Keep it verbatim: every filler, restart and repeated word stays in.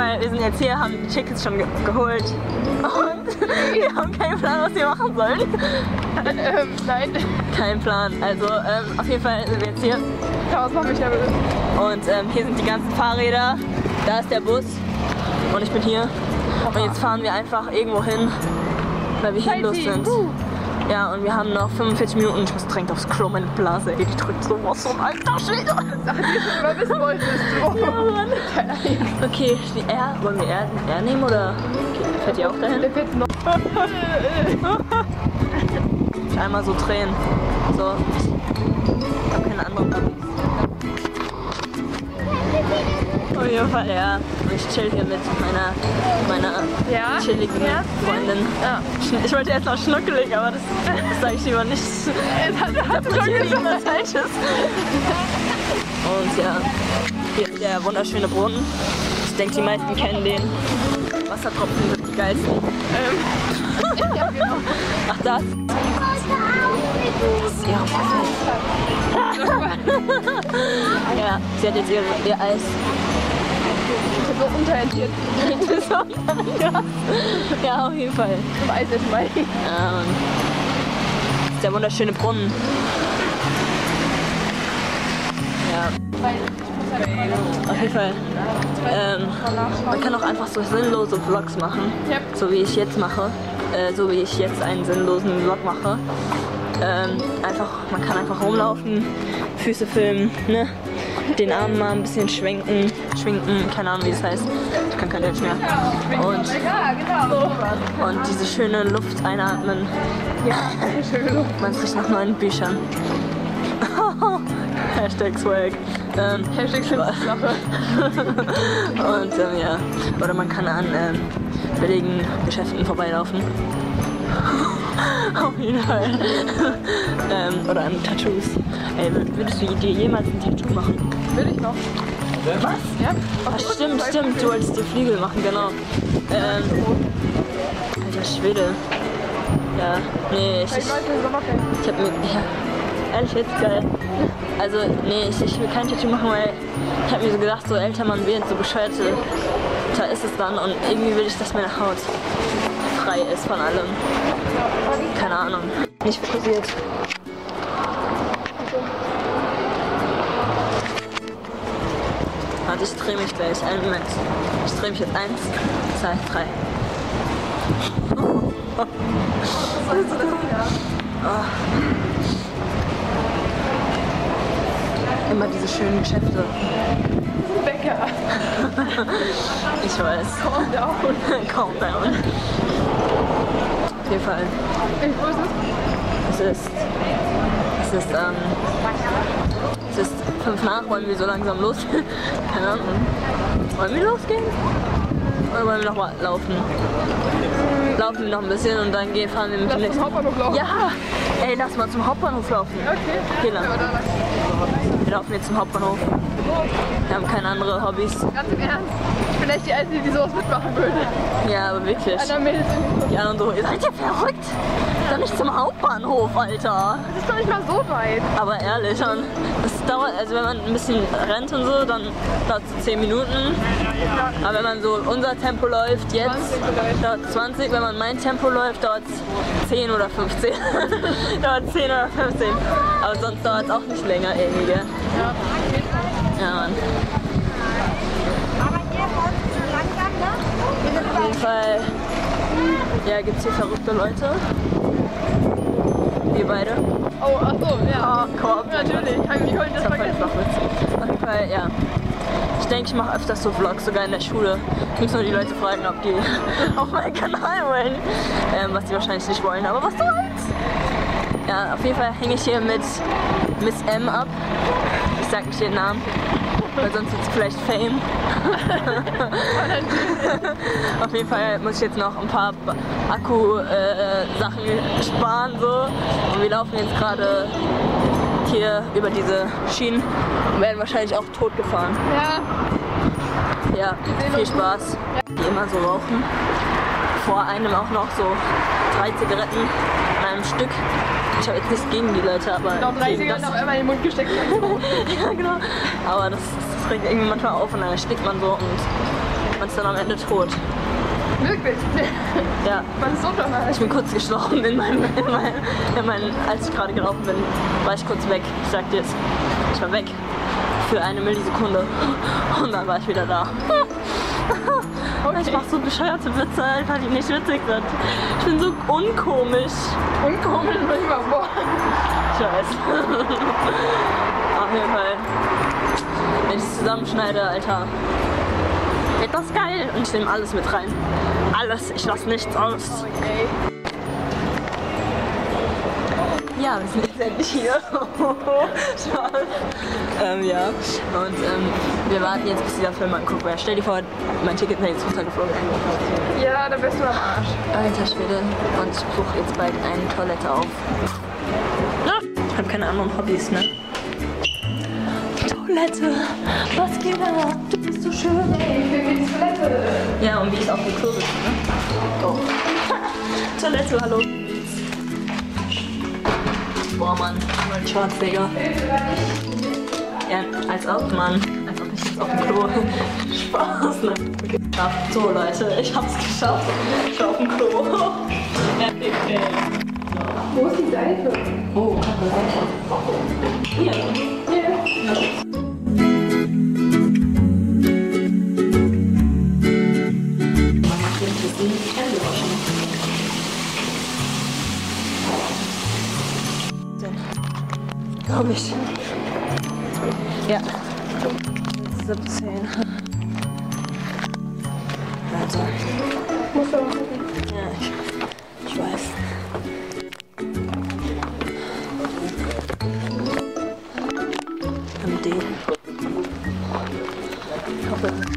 Fall, wir sind jetzt hier, haben die Tickets schon ge geholt und wir haben keinen Plan, was wir machen sollen. ähm, nein. Kein Plan. Also ähm, auf jeden Fall sind wir jetzt hier. Ja, was mache ich da bitte? Und ähm, hier sind die ganzen Fahrräder, da ist der Bus und ich bin hier. Und jetzt fahren wir einfach irgendwo hin, weil wir hier los sind. Ja, und wir haben noch fünfundvierzig Minuten. Ich muss dringend aufs Klo, meine Blase, ey, die drückt sowas so ein alter Schwede. Sachen, die ich schon immer wissen wolltest. Oh. Ja, Mann. Okay, die R, wollen wir R, R nehmen oder okay, fährt die auch dahin? Der fährt noch. Einmal so drehen. So. Ich hab keine anderen Babys. Auf jeden Fall, ja. Ich chill hier mit meiner, meiner Ja? chilligen Freundin. Ja. Ich wollte jetzt noch schnuckelig, aber das, das sage ich lieber nicht. Es hat, hat schon Was Falsches. Und ja, hier ist der wunderschöne Brunnen. Ich denke, die meisten kennen den. Wassertropfen sind die geilsten. Ähm. Ja, genau. Ach, das? Das ist ihre Waffe. Ja, sie hat jetzt ihr, ihr Eis. Ich bin so unterenthiert. Ja, auf jeden Fall. Zum Eis essen, weil ich. Ja, Mann. Das ist der wunderschöne Brunnen. Ja. Auf jeden Fall. Ähm, man kann auch einfach so sinnlose Vlogs machen. Yep. So wie ich jetzt mache. Äh, so wie ich jetzt einen sinnlosen Vlog mache. Ähm, einfach, man kann einfach rumlaufen, Füße filmen, ne? Den Arm mal ein bisschen schwenken, schwinken, keine Ahnung wie es heißt. Ich kann kein Deutsch mehr. Und, Ja, genau. und diese schöne Luft einatmen. Ja, schöne Luft. Man riecht nach neuen Büchern. Hashtag Swag. Ähm, Hashtag Schlimmste. und ähm, ja, oder man kann an ähm, billigen Geschäften vorbeilaufen. Auf jeden Fall. ähm, oder an Tattoos. Ey, würdest du dir jemals ein Tattoo machen? Will ich noch. Was? Ja? Ach, stimmt, stimmt, du wolltest dir Flügel machen, genau. Ähm, alter Schwede. Ja, nee, ich, ich, ich hab mir, ja, ehrlich jetzt geil. Also, nee, ich, ich will kein Tattoo machen, weil ich hab mir so gedacht, so älter man wird, so bescheuerte, da ist es dann und irgendwie will ich, dass meine Haut frei ist von allem. Keine Ahnung. Nicht fokussiert. Warte, ich drehe mich gleich. Einen Moment. Ich drehe mich jetzt. Eins, zwei, drei. Oh. Oh. Immer diese schönen Geschäfte. Bäcker. Ich weiß. Calm down. Calm down. Auf jeden Fall. Wo ist es? Es ist. Es ist, ähm. Es ist fünf nach. Wollen wir so langsam losgehen? Keine Ahnung. Wollen wir losgehen? Oder wollen wir noch mal laufen? Laufen wir noch ein bisschen und dann gehen, fahren wir mit dem Lass nächsten. zum Hauptbahnhof laufen. Ja! Ey, lass mal zum Hauptbahnhof laufen. Okay. Genau. Ja, oder was? Wir laufen jetzt zum Hauptbahnhof. Wir haben keine anderen Hobbys. Ganz im Ernst. Ich bin echt die Einzige, die sowas mitmachen würde. Ja, aber wirklich. Einer meldet sich. Die anderen so, ihr seid ja verrückt. Doch nicht zum Hauptbahnhof, Alter. Das ist doch nicht mal so weit. Aber ehrlich, man, das dauert, also wenn man ein bisschen rennt und so, dann dauert es zehn Minuten. Aber wenn man so unser Tempo läuft, jetzt dauert es zwanzig. Wenn man mein Tempo läuft, dauert es zehn oder fünfzehn. Dauert zehn oder fünfzehn. Aber sonst dauert es auch nicht länger irgendwie, gell? Ja. Ja, Mann. Auf jeden Fall, ja, gibt es hier verrückte Leute. Wir beide. Oh, ach so, ja. Oh, Korb. Natürlich. Hab ich heute das Das war vergessen. einfach witzig. Auf jeden Fall, ja. Ich denke, ich mache öfters so Vlogs, sogar in der Schule. Ich muss nur die Leute fragen, ob die auf meinen Kanal wollen. Ähm, was die wahrscheinlich nicht wollen, aber was soll's? Ja, auf jeden Fall hänge ich hier mit Miss M ab. Ich sag nicht den Namen, weil sonst wird es vielleicht Fame. Auf jeden Fall muss ich jetzt noch ein paar Akku-Sachen äh, sparen. So. Und wir laufen jetzt gerade hier über diese Schienen und werden wahrscheinlich auch tot gefahren. Ja. Ja, viel Spaß. Die immer so rauchen. Vor einem auch noch so drei Zigaretten an einem Stück. Ich habe jetzt nichts gegen die Leute, aber Noch drei gegen Zigaretten das- auf einmal in den Mund gesteckt. ja, genau. Aber das, das regt irgendwie manchmal auf und dann erstickt man so und man ist dann am Ende tot. Wirklich? Ja. Man ist so normal. Ich bin kurz gestorben in meinem, in meinem, in meinem, als ich gerade gelaufen bin, war ich kurz weg. Ich sag dir jetzt, ich war weg für eine Millisekunde und dann war ich wieder da. Okay. Ich mach so bescheuerte Witze, Alter, die nicht witzig sind. Ich bin so unkomisch. Unkomisch manchmal, boah. Ich weiß. Auf jeden Fall, wenn ich es zusammenschneide, Alter, wird das geil. Und ich nehme alles mit rein. Alles, ich lasse nichts aus. Okay. Ja, wir sind jetzt endlich hier. Spaß. ähm, ja. Und ähm, wir warten jetzt, bis dieser Film anguckt. Weil stell dir vor, mein Ticket wäre jetzt runtergeflogen. Ja, da bist du am Arsch. Alter Schwede. Und ich suche jetzt bald eine Toilette auf. Ich habe keine anderen Hobbys, ne? Toilette, was geht da? Du bist so schön. Hey, ich will die Toilette. Ja, und wie ich auf dem Klo sitze, ne? Doch. Toilette, hallo. Boah, Mann, mein Shorts, Digga. Ja, als ob, Mann. Als ob ich jetzt auf dem Klo. Spaß, ne? Okay. So, Leute, ich hab's geschafft. Ich war auf dem Klo. Epic, ey. Wo ist die Seife? Oh, kacke, Seife. Hier. Hier. Ja. Glaube ich. Ja. siebzehn. Also. Musst du auch gucken. Ja, ich, ich weiß. M D. Ich hoffe,